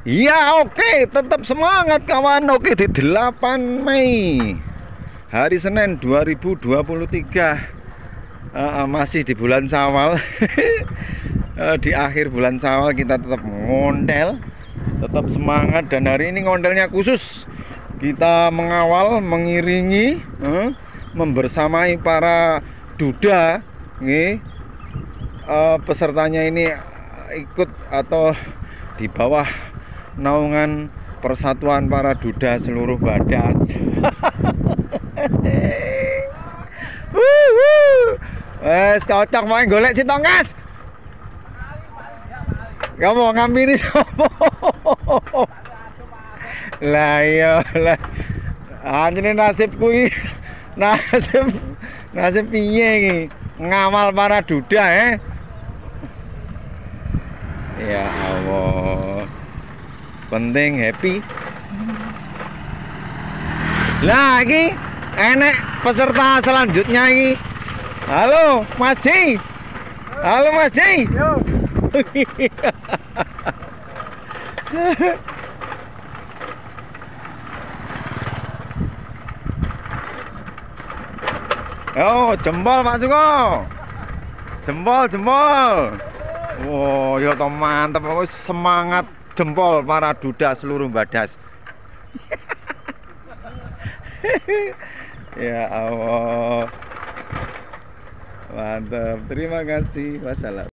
Ya oke, tetap semangat kawan. Oke, di 8 Mei hari Senin 2023. Masih di bulan Syawal. Di akhir bulan Syawal kita tetap ngondel, tetap semangat. Dan hari ini ngondelnya khusus. Kita mengawal, mengiringi, membersamai para duda. Pesertanya ini ikut atau di bawah naungan Persatuan Para Duda Seluruh Badas. Cocok main golek si tongkas. Gak mau ngampiri sopo. Lah iya lah. Anjene nasibku iki. Nasib piye iki? Ngamal para duda Ya Allah. Penting happy. Lah iki enek peserta selanjutnya iki. Halo Mas Ji. Halo Mas Ji. Yo. Yo, jempol Pak Suko. Jempol. Wow, ya toh mantap, semangat jempol para duda seluruh Badas. Ya Allah. Mantap. Terima kasih. Wassalam.